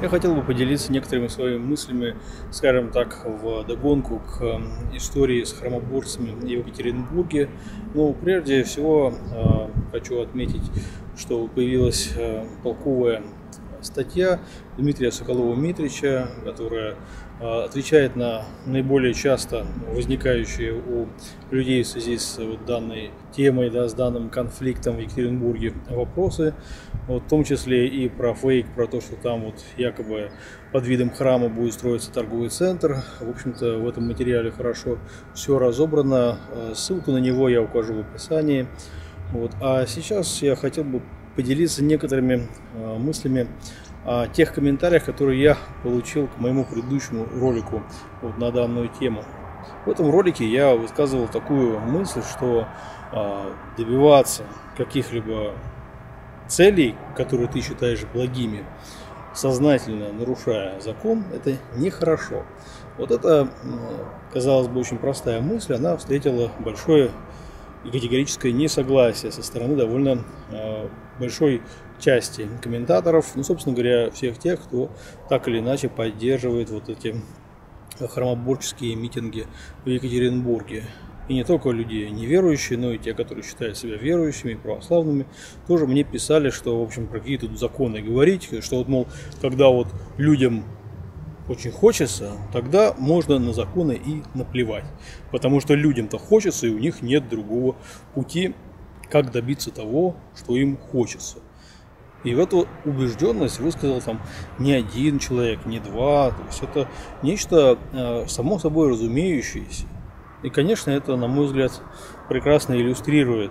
Я хотел бы поделиться некоторыми своими мыслями, скажем так, в догонку к истории с храмоборцами в Екатеринбурге. Но прежде всего хочу отметить, что появилась толковая статья Дмитрия Соколова-Митрича, которая отвечает на наиболее часто возникающие у людей в связи с данной темой, с данным конфликтом в Екатеринбурге вопросы, в том числе и про фейк, про то, что там якобы под видом храма будет строиться торговый центр. В общем-то, в этом материале хорошо все разобрано. Ссылку на него я укажу в описании. А сейчас я хотел бы поделиться некоторыми мыслями о тех комментариях, которые я получил к моему предыдущему ролику на данную тему. В этом ролике я высказывал такую мысль, что добиваться каких-либо целей, которые ты считаешь благими, сознательно нарушая закон, это нехорошо. Это, казалось бы, очень простая мысль, она встретила большое и категорическое несогласие со стороны довольно большой части комментаторов, собственно говоря, всех тех, кто так или иначе поддерживает эти храмоборческие митинги в Екатеринбурге. И не только люди неверующие, но и те, которые считают себя верующими и православными, тоже мне писали, что, в общем, про какие тут законы говорить, что мол, когда людям очень хочется, тогда можно на законы и наплевать. Потому что людям-то хочется, и у них нет другого пути, как добиться того, что им хочется. И в эту убежденность высказал не один человек, не два. То есть это нечто само собой разумеющееся. И, конечно, это, на мой взгляд, прекрасно иллюстрирует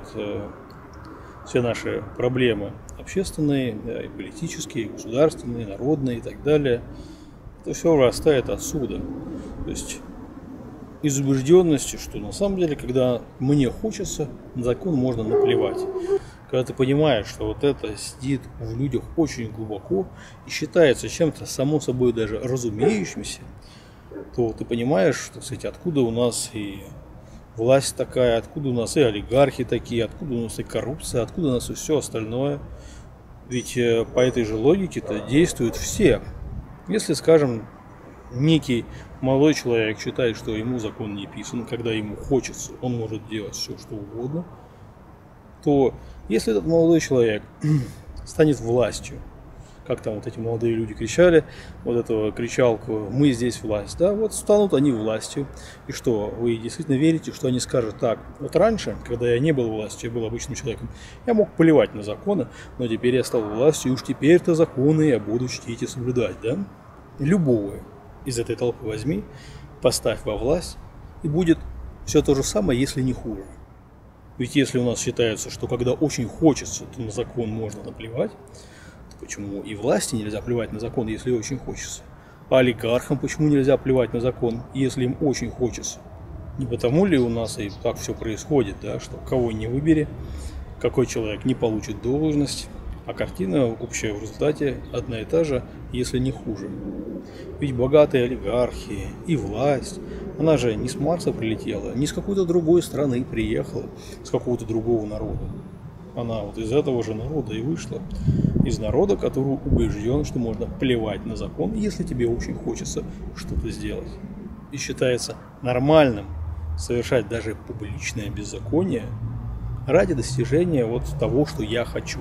все наши проблемы общественные, и политические, и государственные, народные и так далее. Это все вырастает отсюда. То есть из убежденности, что на самом деле, когда мне хочется, на закон можно наплевать. Когда ты понимаешь, что это сидит в людях очень глубоко и считается чем-то само собой даже разумеющимся, то ты понимаешь, что, кстати, откуда у нас и власть такая, откуда у нас и олигархи такие, откуда у нас и коррупция, откуда у нас и все остальное. Ведь по этой же логике-то действуют все. Если, скажем, некий молодой человек считает, что ему закон не писан, когда ему хочется, он может делать все, что угодно, то если этот молодой человек станет властью, как там эти молодые люди кричали, эту кричалку «Мы здесь власть», станут они властью. И что, вы действительно верите, что они скажут так? Раньше, когда я не был властью, я был обычным человеком, я мог плевать на законы, но теперь я стал властью, и уж теперь-то законы я буду чтить и соблюдать, Любого из этой толпы возьми, поставь во власть, и будет все то же самое, если не хуже. Ведь если у нас считается, что когда очень хочется, то на закон можно наплевать, то почему и власти нельзя плевать на закон, если очень хочется? А олигархам почему нельзя плевать на закон, если им очень хочется? Не потому ли у нас и так все происходит, что кого не выбери, какой человек не получит должность, а картина общая в результате одна и та же, если не хуже. Ведь богатые олигархи и власть, она же не с Марса прилетела, не с какой-то другой страны приехала, с какого-то другого народа. Она из этого же народа и вышла. Из народа, который убежден, что можно плевать на закон, если тебе очень хочется что-то сделать. И считается нормальным совершать даже публичное беззаконие ради достижения того, что я хочу.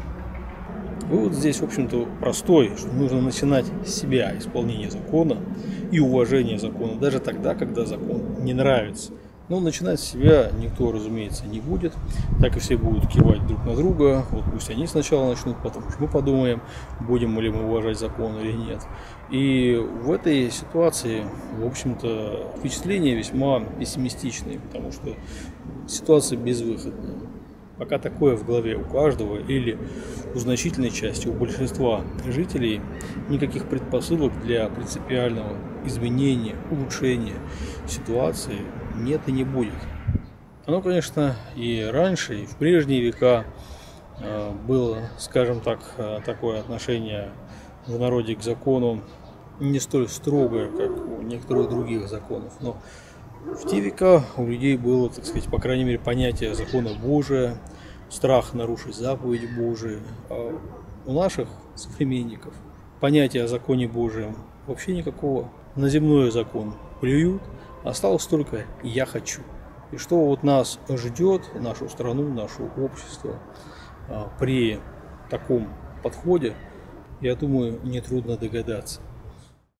Вывод здесь, в общем-то, простой, что нужно начинать с себя, исполнение закона и уважение закона, даже тогда, когда закон не нравится. Но начинать с себя никто, разумеется, не будет, так и все будут кивать друг на друга, пусть они сначала начнут, потом мы подумаем, будем ли мы уважать закон или нет. И в этой ситуации, в общем-то, впечатления весьма пессимистичные, потому что ситуация безвыходная. Пока такое в голове у каждого или у значительной части, у большинства жителей, никаких предпосылок для принципиального изменения, улучшения ситуации нет и не будет. Оно, конечно, и раньше, и в прежние века было, скажем так, такое отношение в народе к закону не столь строгое, как у некоторых других законов, но в те века у людей было, так сказать, по крайней мере, понятие закона Божия, страх нарушить заповедь Божию. А у наших современников понятия о законе Божьем вообще никакого. На земной закон плюют, осталось только «я хочу». И что вот нас ждет, нашу страну, наше общество при таком подходе, я думаю, нетрудно догадаться.